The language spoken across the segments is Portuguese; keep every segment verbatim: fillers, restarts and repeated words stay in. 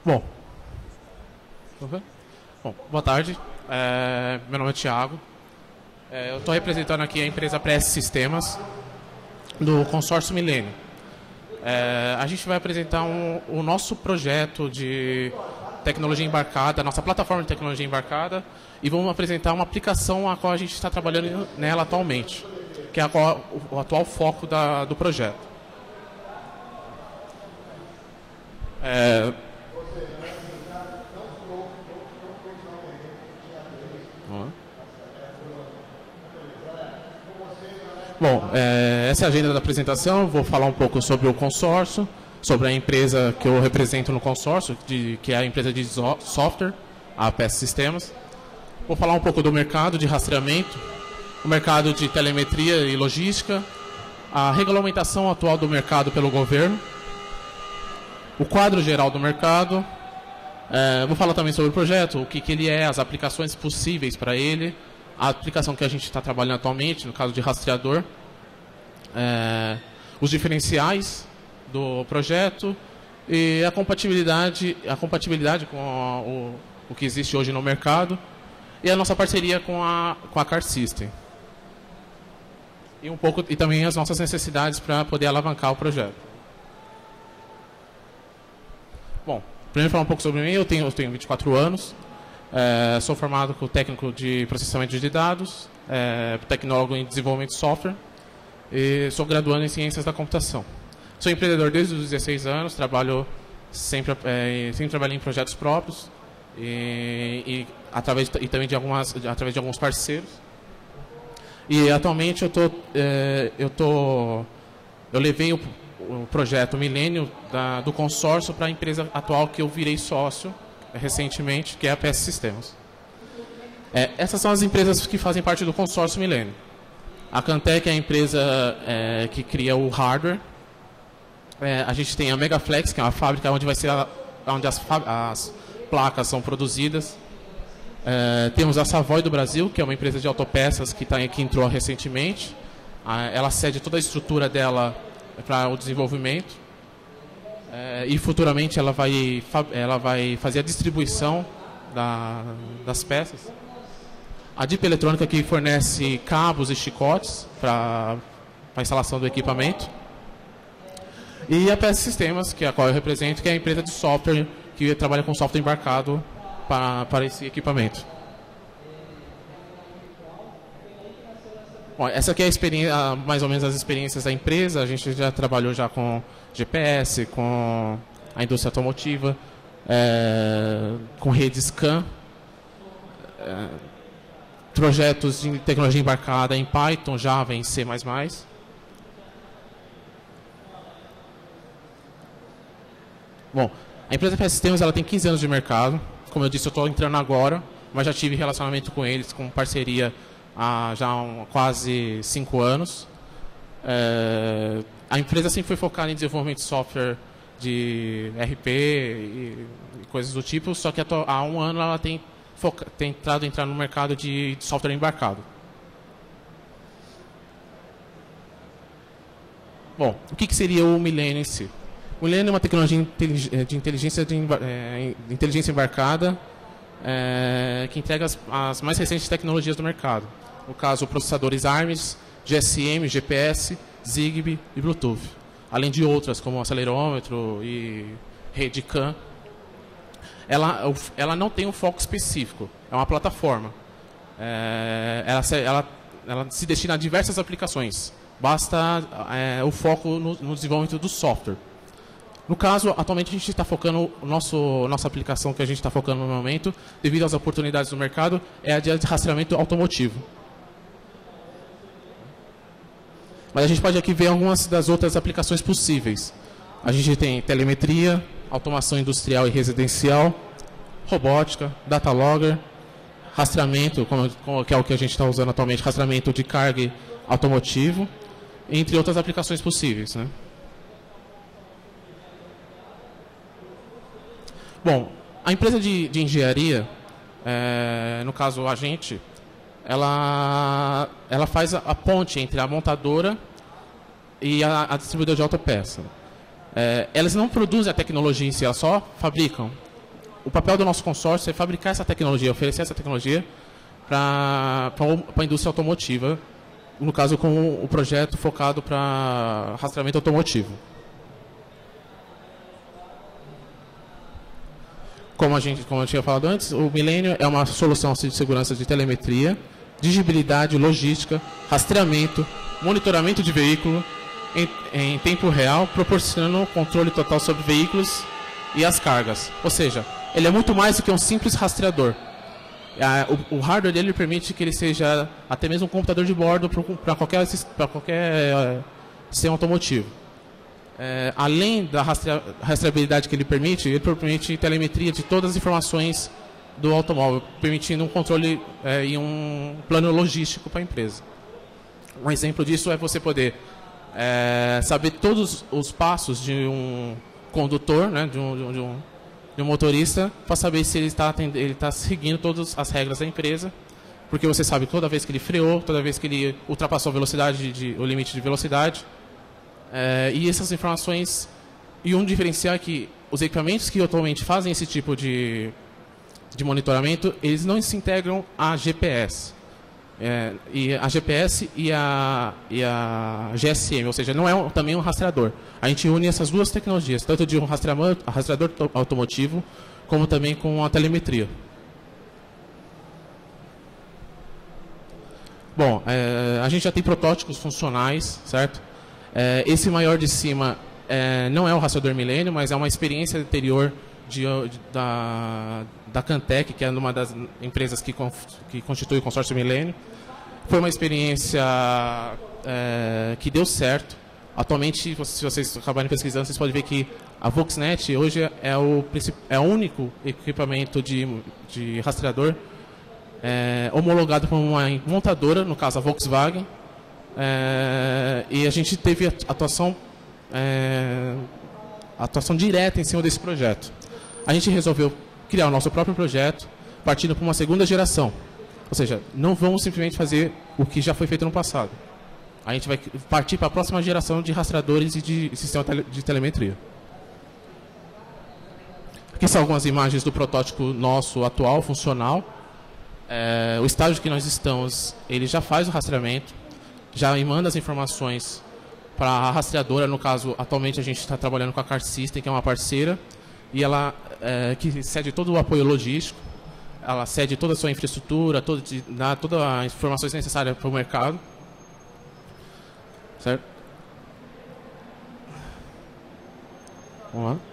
Bom, Bom boa tarde. É, meu nome é Thiago. É, eu estou representando aqui a empresa P S Sistemas, do consórcio Milênio. É, a gente vai apresentar um, o nosso projeto de tecnologia embarcada, a nossa plataforma de tecnologia embarcada, e vamos apresentar uma aplicação a qual a gente está trabalhando nela atualmente, que é a qual, o, o atual foco da, do projeto. É, Bom, é, essa é a agenda da apresentação. Vou falar um pouco sobre o consórcio, sobre a empresa que eu represento no consórcio, de, que é a empresa de software, a P S Sistemas. Vou falar um pouco do mercado de rastreamento, o mercado de telemetria e logística, a regulamentação atual do mercado pelo governo, o quadro geral do mercado. É, vou falar também sobre o projeto, o que, que ele é, as aplicações possíveis para ele, a aplicação que a gente está trabalhando atualmente, no caso de rastreador, é, os diferenciais do projeto e a compatibilidade, a compatibilidade com a, o, o que existe hoje no mercado e a nossa parceria com a, com a Car System. E, um pouco, e também as nossas necessidades para poder alavancar o projeto. Bom, primeiro falar um pouco sobre mim. Eu tenho, eu tenho vinte e quatro anos. É, sou formado como técnico de processamento de dados, é, tecnólogo em desenvolvimento de software e sou graduando em ciências da computação. Sou empreendedor desde os dezesseis anos, trabalho sempre, é, sempre trabalhei em projetos próprios e, e, através, e também de algumas, através de alguns parceiros. E atualmente eu, tô, é, eu, tô, eu levei o, o projeto Milênio da, do consórcio para a empresa atual que eu virei sócio recentemente, que é a P S Sistemas. É, essas são as empresas que fazem parte do consórcio Milênio. A Cantec é a empresa é, que cria o hardware. É, a gente tem a Megaflex, que é uma fábrica onde, vai ser a, onde as, as placas são produzidas. É, temos a Savoy do Brasil, que é uma empresa de autopeças que, tá, que entrou recentemente. A, ela cede toda a estrutura dela para o desenvolvimento. É, e futuramente ela vai, ela vai fazer a distribuição da, das peças. A Deep Eletrônica, que fornece cabos e chicotes para a instalação do equipamento. E a P S Sistemas, que é a qual eu represento, que é a empresa de software que trabalha com software embarcado para, para esse equipamento. Bom, essa aqui é a experiência, mais ou menos as experiências da empresa. A gente já trabalhou já com G P S, com a indústria automotiva, é, com rede SCAN, é, projetos de tecnologia embarcada em Python, Java, em C mais mais. Bom, a empresa P S Sistemas ela tem quinze anos de mercado. Como eu disse, eu estou entrando agora, mas já tive relacionamento com eles, com parceria há já um, quase cinco anos. É, a empresa sempre foi focada em desenvolvimento de software de R P e, e coisas do tipo, só que há um ano ela tem, foca, tem entrado entrar no mercado de, de software embarcado. Bom, o que, que seria o Milênio em si? O Milênio é uma tecnologia de inteligência, de, é, de inteligência embarcada é, que entrega as, as mais recentes tecnologias do mercado. No caso, processadores ARMS, G S M, G P S, Zigbee e Bluetooth. Além de outras, como acelerômetro e rede CAN. Ela, ela não tem um foco específico, é uma plataforma. É, ela, ela, ela se destina a diversas aplicações. Basta é, o foco no, no desenvolvimento do software. No caso, atualmente a gente está focando, o nosso, nossa aplicação que a gente está focando no momento, devido às oportunidades do mercado, é a de rastreamento automotivo. Mas a gente pode aqui ver algumas das outras aplicações possíveis. A gente tem telemetria, automação industrial e residencial, robótica, data logger, rastreamento, como, como, que é o que a gente está usando atualmente, rastreamento de carga automotivo, entre outras aplicações possíveis, né? Bom, a empresa de, de engenharia, é, no caso a gente, ela, ela faz a, a ponte entre a montadora e a, a distribuidora de autopeça. É, elas não produzem a tecnologia em si, elas só fabricam. o papel do nosso consórcio é fabricar essa tecnologia, oferecer essa tecnologia para a indústria automotiva, no caso com o projeto focado para rastreamento automotivo. Como, a gente, como eu tinha falado antes, o Millennium é uma solução de segurança de telemetria, digibilidade, logística, rastreamento, monitoramento de veículo em, em tempo real, proporcionando controle total sobre veículos e as cargas. Ou seja, ele é muito mais do que um simples rastreador. O, o hardware dele permite que ele seja até mesmo um computador de bordo para qualquer, para qualquer sistema automotivo. É, além da rastrea, rastreabilidade que ele permite, ele permite telemetria de todas as informações do automóvel, permitindo um controle é, e um plano logístico para a empresa. Um exemplo disso é você poder é, saber todos os passos de um condutor, né, de, um, de, um, de um motorista, para saber se ele está ele está seguindo todas as regras da empresa, porque você sabe toda vez que ele freou, toda vez que ele ultrapassou a velocidade de, o limite de velocidade. É, e essas informações, e um diferencial é que os equipamentos que atualmente fazem esse tipo de, de monitoramento, eles não se integram a G P S. É, e a G P S e a, e a G S M, ou seja, não é um, também um rastreador. A gente une essas duas tecnologias, tanto de um rastreador, rastreador automotivo, como também com a telemetria. Bom, é, a gente já tem protótipos funcionais, certo? É, esse maior de cima é, não é o rastreador Millennium, mas é uma experiência anterior de, de, da, da Cantec, que é uma das empresas que, que constitui o consórcio Millennium. Foi uma experiência é, que deu certo. Atualmente, se vocês acabarem pesquisando, vocês podem ver que a Voxnet hoje é o, é o único equipamento de, de rastreador é, homologado por uma montadora, no caso a Volkswagen. É, e a gente teve atuação, é, atuação direta em cima desse projeto. A gente resolveu criar o nosso próprio projeto, partindo para uma segunda geração. Ou seja, não vamos simplesmente fazer o que já foi feito no passado. A gente vai partir para a próxima geração de rastreadores e de sistema de telemetria. Aqui são algumas imagens do protótipo nosso atual, funcional. É, o estágio que nós estamos, ele já faz o rastreamento, já manda as informações para a rastreadora. No caso, atualmente a gente está trabalhando com a Car System, que é uma parceira, e ela é, que cede todo o apoio logístico, ela cede toda a sua infraestrutura, todo, dá todas as informações necessárias para o mercado. Certo? Vamos lá.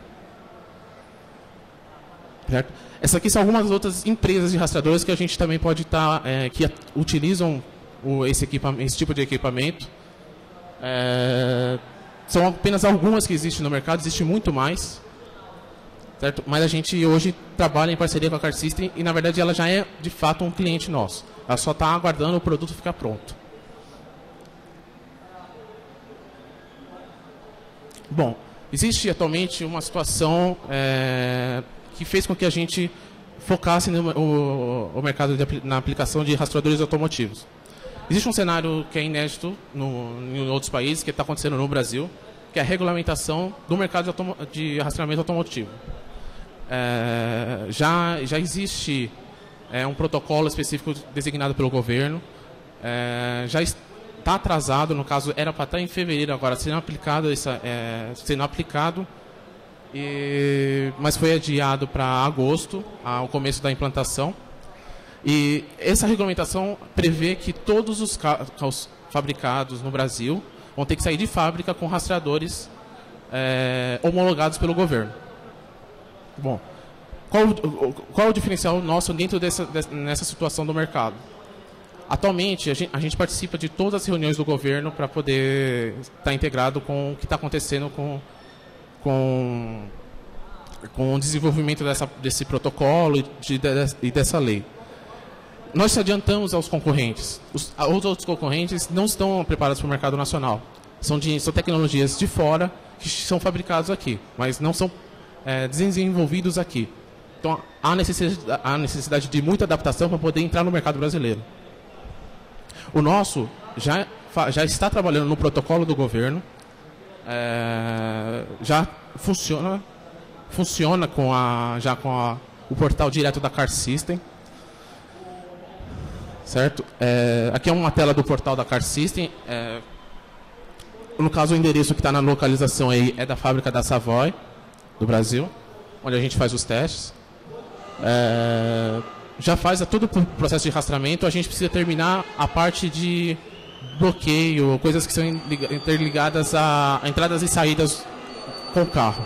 Certo? Essas aqui são algumas outras empresas de rastreadores que a gente também pode estar, tá, é, que utilizam o, esse, esse tipo de equipamento. É, são apenas algumas que existem no mercado, existe muito mais. Certo? Mas a gente hoje trabalha em parceria com a Car System e, na verdade, ela já é, de fato, um cliente nosso. Ela só está aguardando o produto ficar pronto. Bom, existe atualmente uma situação é, que fez com que a gente focasse no o, o mercado de, na aplicação de rastreadores automotivos. Existe um cenário que é inédito no, em outros países, que está acontecendo no Brasil, que é a regulamentação do mercado de, de rastreamento automotivo. É, já, já existe é, um protocolo específico designado pelo governo, é, já está atrasado, no caso era para estar em fevereiro agora, sendo aplicado, essa, é, sendo aplicado e, mas foi adiado para agosto, ao começo da implantação. E essa regulamentação prevê que todos os carros fabricados no Brasil vão ter que sair de fábrica com rastreadores é, homologados pelo governo. Bom, qual, qual é o diferencial nosso dentro dessa, nessa situação do mercado? Atualmente, a gente, a gente participa de todas as reuniões do governo para poder estar integrado com o que está acontecendo com, com, com o desenvolvimento dessa, desse protocolo e, de, de, e dessa lei. Nós se adiantamos aos concorrentes. Os, os outros concorrentes não estão preparados para o mercado nacional. São, de, são tecnologias de fora que são fabricadas aqui, mas não são é, desenvolvidos aqui. Então, há necessidade, há necessidade de muita adaptação para poder entrar no mercado brasileiro. O nosso já, já está trabalhando no protocolo do governo, é, já funciona, funciona com a, já com a, o portal direto da Car System. Certo? É, aqui é uma tela do portal da Car System. É, no caso, o endereço que está na localização aí é da fábrica da Savoy, do Brasil, onde a gente faz os testes. É, já faz todo o processo de rastreamento, a gente precisa terminar a parte de bloqueio, coisas que são interligadas a entradas e saídas com o carro.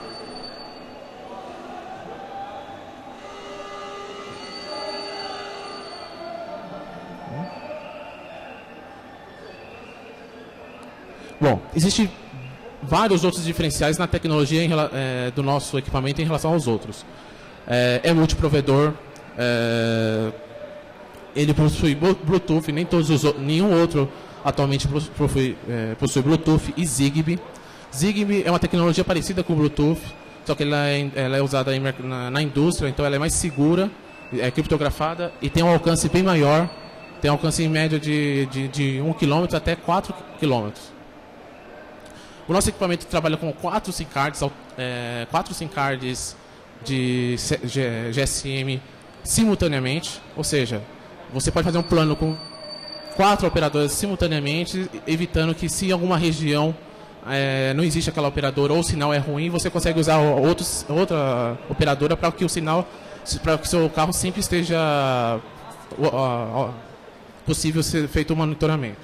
Bom, existem vários outros diferenciais na tecnologia em, é, do nosso equipamento em relação aos outros. É, é multiprovedor, é, ele possui Bluetooth, nem todos os, nenhum outro atualmente possui, é, possui Bluetooth e Zigbee. Zigbee é uma tecnologia parecida com o Bluetooth, só que ela é, ela é usada em, na, na indústria, então ela é mais segura, é criptografada e tem um alcance bem maior, tem um alcance em média de, de, de um quilômetro até quatro quilômetros. O nosso equipamento trabalha com quatro SIM cards, é, quatro SIM cards de G S M simultaneamente, ou seja, você pode fazer um plano com quatro operadoras simultaneamente, evitando que se em alguma região é, não existe aquela operadora ou o sinal é ruim, você consegue usar outros, outra operadora para que o sinal, para que o seu carro sempre esteja ó, ó, possível ser feito o monitoramento.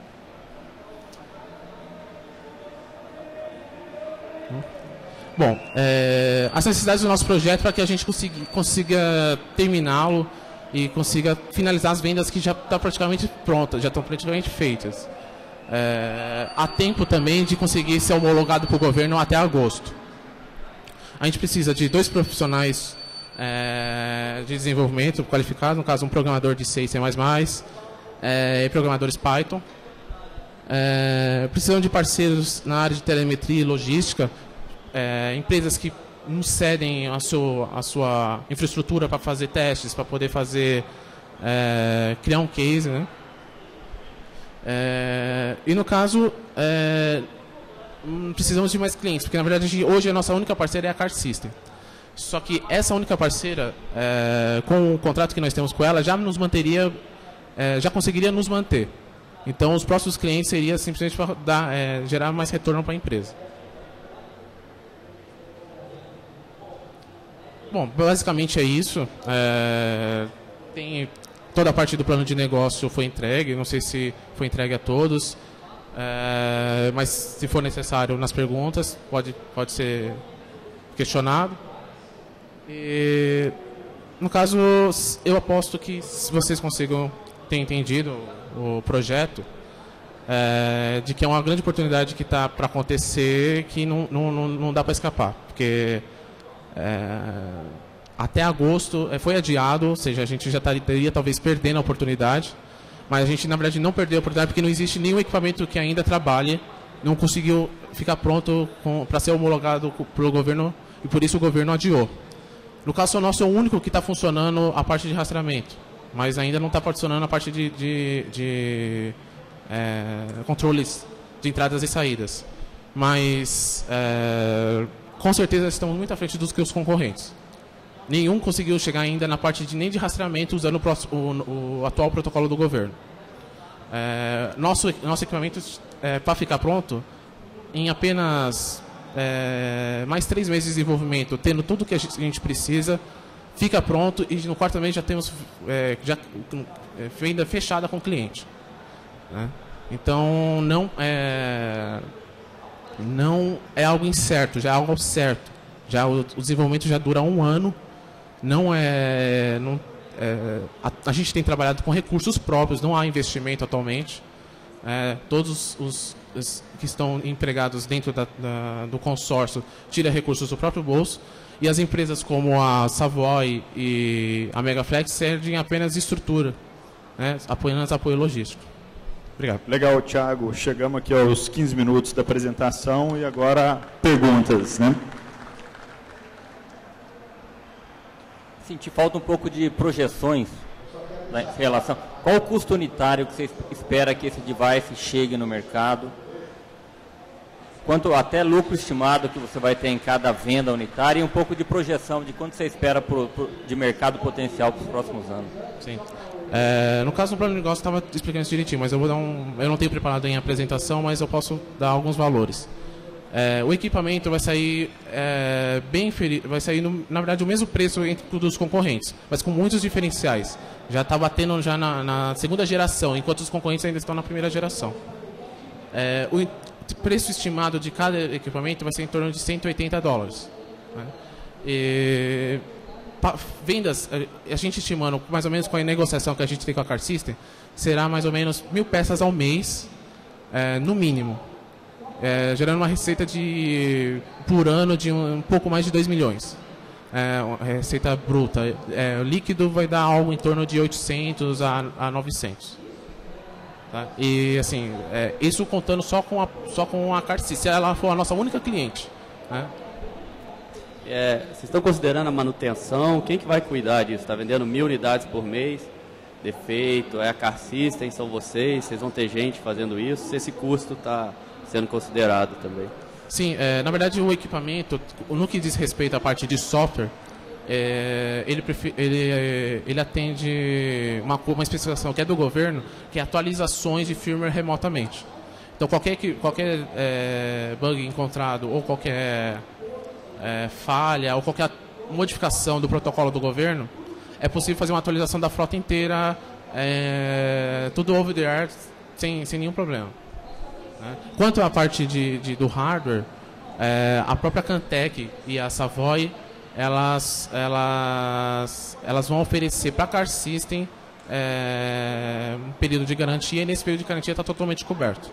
Bom, é, as necessidades do nosso projeto para que a gente consiga, consiga terminá-lo e consiga finalizar as vendas que já estão praticamente prontas, já estão praticamente feitas. É, há tempo também de conseguir ser homologado para o governo até agosto. A gente precisa de dois profissionais é, de desenvolvimento qualificados, no caso um programador de C e C mais mais, é, e programadores Python. É, precisamos de parceiros na área de telemetria e logística, É, empresas que nos cedem a, seu, a sua infraestrutura para fazer testes, para poder fazer, é, criar um case, né? É, e no caso, é, precisamos de mais clientes, porque na verdade hoje a nossa única parceira é a Car System. Só que essa única parceira, é, com o contrato que nós temos com ela, já nos manteria, é, já conseguiria nos manter. Então os próximos clientes seria simplesmente para dar, é, gerar mais retorno para a empresa. Bom, basicamente é isso. É, tem toda a parte do plano de negócio foi entregue, não sei se foi entregue a todos, é, mas se for necessário nas perguntas pode, pode ser questionado. E, no caso, eu aposto que se vocês consigam ter entendido o projeto, é, de que é uma grande oportunidade que está para acontecer, que não, não, não, não dá para escapar, porque É, até agosto é, foi adiado, ou seja, a gente já estaria talvez perdendo a oportunidade, mas a gente na verdade não perdeu a oportunidade porque não existe nenhum equipamento que ainda trabalhe, não conseguiu ficar pronto para ser homologado pelo governo e por isso o governo adiou. No caso nosso é o único que está funcionando a parte de rastreamento, mas ainda não está funcionando a parte de, de, de é, controles de entradas e saídas. Mas é, com certeza estamos muito à frente dos que os concorrentes. Nenhum conseguiu chegar ainda na parte de nem de rastreamento usando o, próximo, o, o atual protocolo do governo. É, nosso, nosso equipamento, é, para ficar pronto, em apenas é, mais três meses de desenvolvimento, tendo tudo que a gente precisa, fica pronto e no quarto mês já temos é, já, é, venda fechada com o cliente. Né? Então, não é... não é algo incerto, já é algo certo. Já o, o desenvolvimento já dura um ano. Não é, não, é a, a gente tem trabalhado com recursos próprios, não há investimento atualmente. É, todos os, os que estão empregados dentro da, da, do consórcio tiram recursos do próprio bolso. E as empresas como a Savoy e a Megaflex servem apenas de estrutura, né, apenas apoio logístico. Obrigado. Legal, Thiago. Chegamos aqui aos quinze minutos da apresentação e agora perguntas, né? Senti falta um pouco de projeções na relação. Qual o custo unitário que você espera que esse device chegue no mercado? quanto até lucro estimado que você vai ter em cada venda unitária e um pouco de projeção de quanto você espera pro, pro, de mercado potencial para os próximos anos. Sim. É, no caso do plano de negócio, eu estava explicando isso direitinho, mas eu vou dar um, eu não tenho preparado em apresentação, mas eu posso dar alguns valores. É, o equipamento vai sair é, bem vai sair no, na verdade o mesmo preço entre dos concorrentes, mas com muitos diferenciais. Já está batendo já na, na segunda geração, enquanto os concorrentes ainda estão na primeira geração. É, o preço estimado de cada equipamento vai ser em torno de cento e oitenta dólares. Né? E, pa, vendas, a gente estimando mais ou menos com a negociação que a gente tem com a Car System, será mais ou menos mil peças ao mês, é, no mínimo. É, gerando uma receita de, por ano de um, um pouco mais de dois milhões. É, uma receita bruta. É, o líquido vai dar algo em torno de oitocentos a, a novecentos. Tá? E assim, é, isso contando só com a, só com a Car System, se ela for a nossa única cliente. Né? É, vocês estão considerando a manutenção? Quem que vai cuidar disso? Está vendendo mil unidades por mês? Defeito? É a Car System? São vocês? Vocês vão ter gente fazendo isso? Se esse custo está sendo considerado também? Sim, é, na verdade o equipamento, no que diz respeito à parte de software, é, ele, ele, ele atende uma, uma especificação que é do governo, que é atualizações de firmware remotamente. Então qualquer, qualquer é, bug encontrado ou qualquer é, falha ou qualquer modificação do protocolo do governo, é possível fazer uma atualização da frota inteira, é, tudo over the air, sem, sem nenhum problema. Quanto à parte de, de, do hardware, é, a própria Cantec e a Savoy, elas, elas, elas vão oferecer para a Car System é, um período de garantia, e nesse período de garantia está totalmente coberto.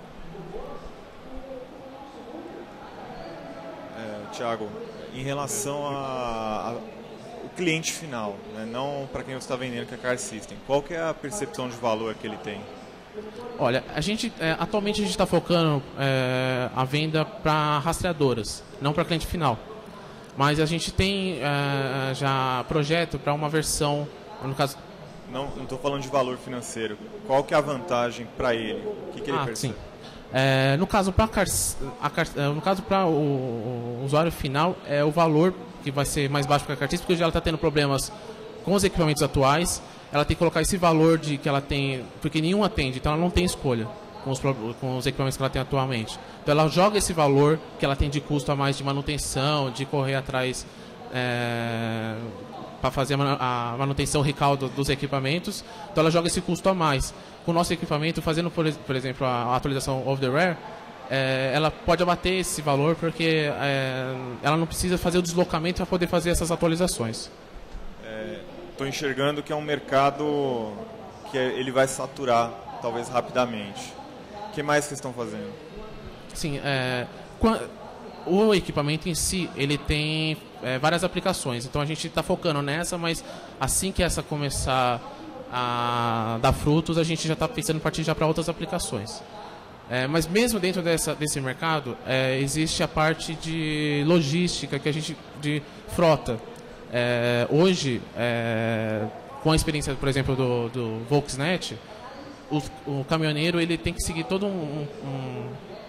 É, Thiago, em relação ao cliente final, né, não para quem você está vendendo, que é a Car System, qual que é a percepção de valor que ele tem? Olha, a gente, é, atualmente a gente está focando é, a venda para rastreadoras, não para cliente final. Mas a gente tem é, já projeto para uma versão, no caso... Não estou falando de valor financeiro. Qual que é a vantagem para ele? O que, que ele ah, percebe? Sim. É, no caso para no caso para o, o usuário final, é o valor que vai ser mais baixo para a Car System, porque hoje ela está tendo problemas com os equipamentos atuais. Ela tem que colocar esse valor de que ela tem, porque nenhum atende, então ela não tem escolha com os, com os equipamentos que ela tem atualmente. Então ela joga esse valor que ela tem de custo a mais de manutenção, de correr atrás é, para fazer a manutenção recaldo dos equipamentos. Então ela joga esse custo a mais. Com o nosso equipamento, fazendo, por, por exemplo, a atualização over the air, é, ela pode abater esse valor porque é, ela não precisa fazer o deslocamento para poder fazer essas atualizações. Estou enxergando que é um mercado que ele vai saturar, talvez rapidamente. O que mais vocês estão fazendo? Sim, é, o equipamento em si, ele tem é, várias aplicações. Então a gente está focando nessa, mas assim que essa começar a dar frutos, a gente já está pensando em partir já para outras aplicações. É, mas mesmo dentro dessa, desse mercado, é, existe a parte de logística, que a gente de frota. É, hoje, é, com a experiência, por exemplo, do, do Volksnet, o, o caminhoneiro ele tem que seguir toda um, um,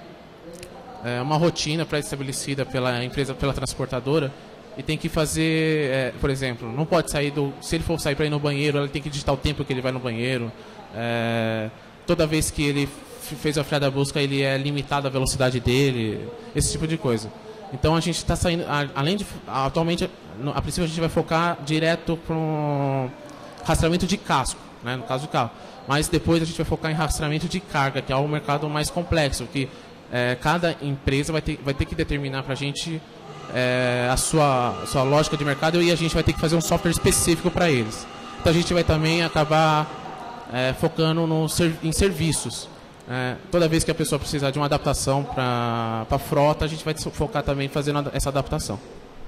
é, uma rotina pré-estabelecida pela empresa, pela transportadora, e tem que fazer, é, por exemplo, não pode sair do, se ele for sair para ir no banheiro, ele tem que digitar o tempo que ele vai no banheiro. É, toda vez que ele fez a freada busca, ele é limitado a velocidade dele, esse tipo de coisa. Então a gente está saindo, além de, atualmente, a princípio a gente vai focar direto para um rastreamento de casco, né, no caso do carro. Mas depois a gente vai focar em rastreamento de carga, que é um mercado mais complexo, que é, cada empresa vai ter, vai ter que determinar para a gente é, a sua, a sua lógica de mercado, e a gente vai ter que fazer um software específico para eles. Então a gente vai também acabar é, focando no, em serviços. É, toda vez que a pessoa precisar de uma adaptação para a frota, a gente vai focar também fazendo essa adaptação.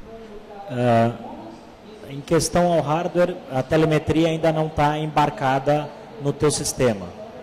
Uh, em questão ao hardware, a telemetria ainda não está embarcada no teu sistema.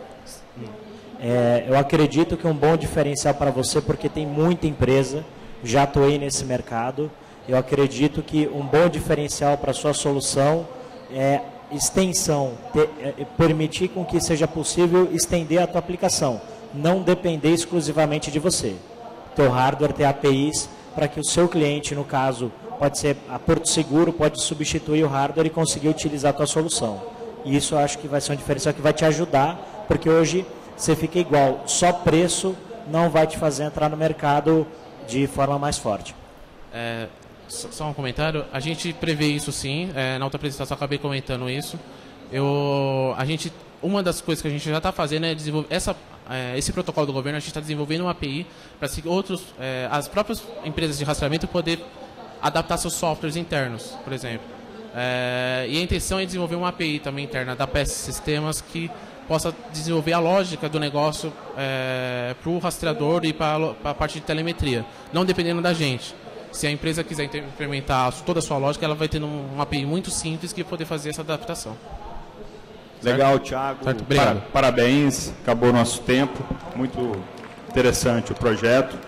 É, eu acredito que um bom diferencial para você, porque tem muita empresa, já atuei nesse mercado, eu acredito que um bom diferencial para a sua solução é extensão, ter, é, permitir com que seja possível estender a tua aplicação, não depender exclusivamente de você. teu hardware ter A P Is para que o seu cliente, no caso, pode ser a Porto Seguro, pode substituir o hardware e conseguir utilizar a tua solução. E isso eu acho que vai ser um diferencial que vai te ajudar, porque hoje você fica igual, só preço não vai te fazer entrar no mercado de forma mais forte. É, só um comentário, a gente prevê isso sim, é, na outra apresentação eu acabei comentando isso. Eu, a gente, uma das coisas que a gente já está fazendo é desenvolver essa, é, esse protocolo do governo, a gente está desenvolvendo uma A P I para que outros, é, as próprias empresas de rastreamento poder adaptar seus softwares internos, por exemplo. É, e a intenção é desenvolver uma A P I também interna da P S Sistemas que possa desenvolver a lógica do negócio é, para o rastreador e para a parte de telemetria, não dependendo da gente. Se a empresa quiser implementar toda a sua lógica, ela vai ter uma A P I muito simples que poder fazer essa adaptação. Legal, Thiago. Certo, obrigado. Parabéns. Acabou o nosso tempo. Muito interessante o projeto.